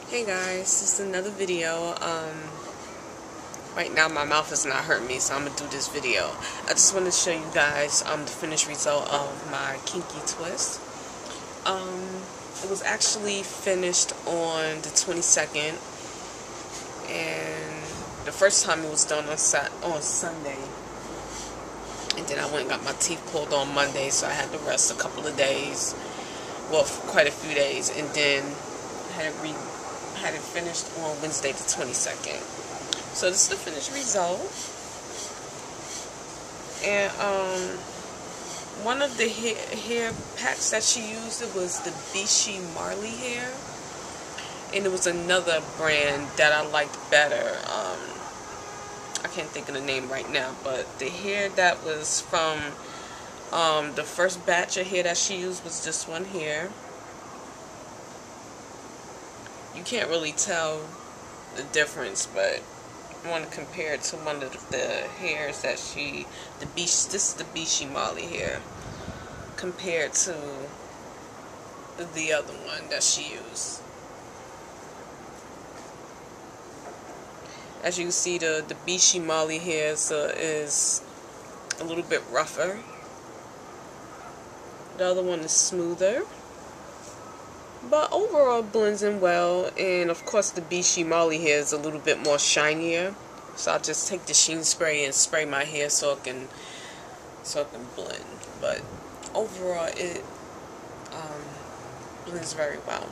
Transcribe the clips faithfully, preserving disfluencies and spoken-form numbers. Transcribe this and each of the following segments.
Hey guys, this is another video. Um, right now my mouth is not hurting me, so I'm gonna do this video. I just want to show you guys um, the finished result of my kinky twist. Um, it was actually finished on the twenty-second, and the first time it was done on sat on Sunday, and then I went and got my teeth pulled on Monday, so I had to rest a couple of days, well, for quite a few days, and then I had it re had it finished on Wednesday the twenty-second. So this is the finished result. And um, one of the hair, hair packs that she used, it was the Bishi Marley hair. And it was another brand that I liked better. Um, I can't think of the name right now, but the hair that was from um, the first batch of hair that she used was this one here. You can't really tell the difference, but I want to compare it to one of the hairs that she, the Bishi, this is the Bishi Marley hair, compared to the other one that she used. As you can see, the, the Bishi Marley hair is, uh, is a little bit rougher. The other one is smoother. But overall blends in well, and of course the Bishi Marley hair is a little bit more shinier. So I'll just take the sheen spray and spray my hair so it can so it can blend. But overall it um, blends very well.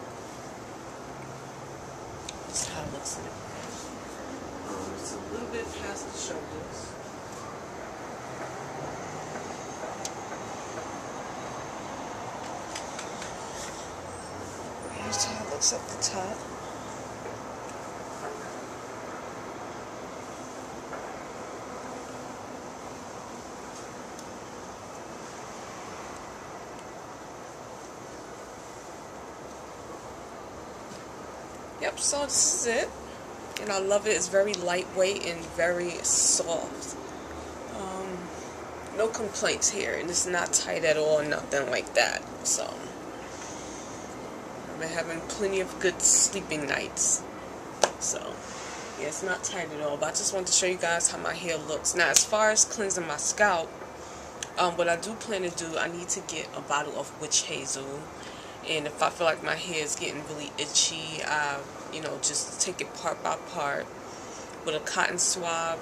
This is how it looks in it. Um, it's a little bit past the shoulders. Here's how it looks at the top. Yep, so this is it. And I love it. It's very lightweight and very soft. Um, no complaints here. And it's not tight at all, nothing like that. So I've been having plenty of good sleeping nights. So yeah, it's not tight at all. But I just wanted to show you guys how my hair looks. Now, as far as cleansing my scalp, um, what I do plan to do, I need to get a bottle of witch hazel. And if I feel like my hair is getting really itchy, I, you know, just take it part by part with a cotton swab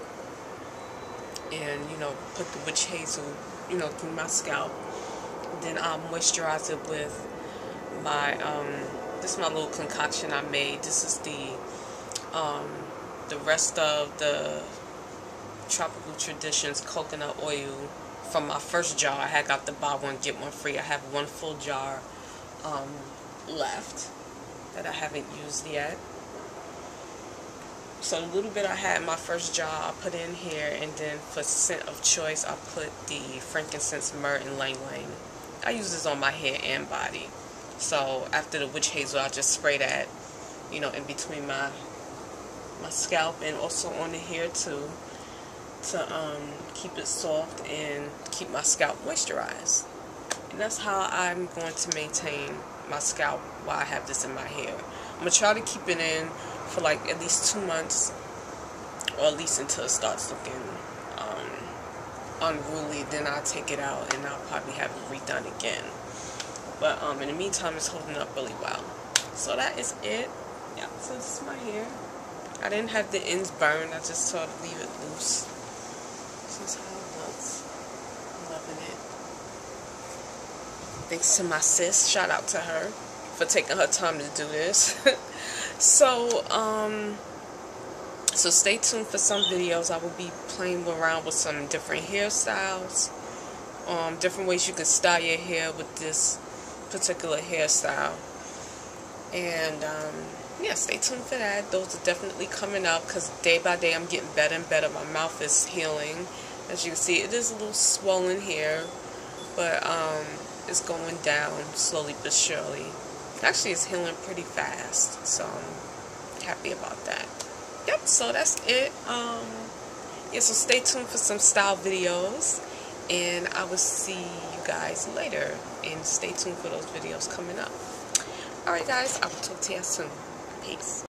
and, you know, put the witch hazel, you know, through my scalp. Then I'll moisturize it with my, um, this is my little concoction I made. This is the, um, the rest of the Tropical Traditions coconut oil from my first jar. I had got the buy one, get one free. I have one full jar Um, left that I haven't used yet. So the little bit I had in my first jar I put in here, and then for scent of choice I put the frankincense, myrrh, and ylang ylang. I use this on my hair and body. So after the witch hazel I just spray that, you know, in between my my scalp and also on the hair too, to um, keep it soft and keep my scalp moisturized. And that's how I'm going to maintain my scalp while I have this in my hair. I'm going to try to keep it in for like at least two months, or at least until it starts looking um, unruly. Then I'll take it out and I'll probably have it redone again. But um, in the meantime, it's holding up really well. So that is it. Yeah, so this is my hair. I didn't have the ends burned. I just sort of leave it loose. This is how it looks. I'm loving it. Thanks to my sis, shout out to her for taking her time to do this. so, um, so stay tuned for some videos. I will be playing around with some different hairstyles, um, different ways you can style your hair with this particular hairstyle. And, um, yeah, stay tuned for that. Those are definitely coming up because day by day I'm getting better and better. My mouth is healing. As you can see, it is a little swollen here, but, um, it's going down slowly but surely. Actually, it's healing pretty fast, so I'm happy about that. Yep, so that's it. Um, yeah, so stay tuned for some style videos, and I will see you guys later. And stay tuned for those videos coming up. Alright, guys, I will talk to you soon. Peace.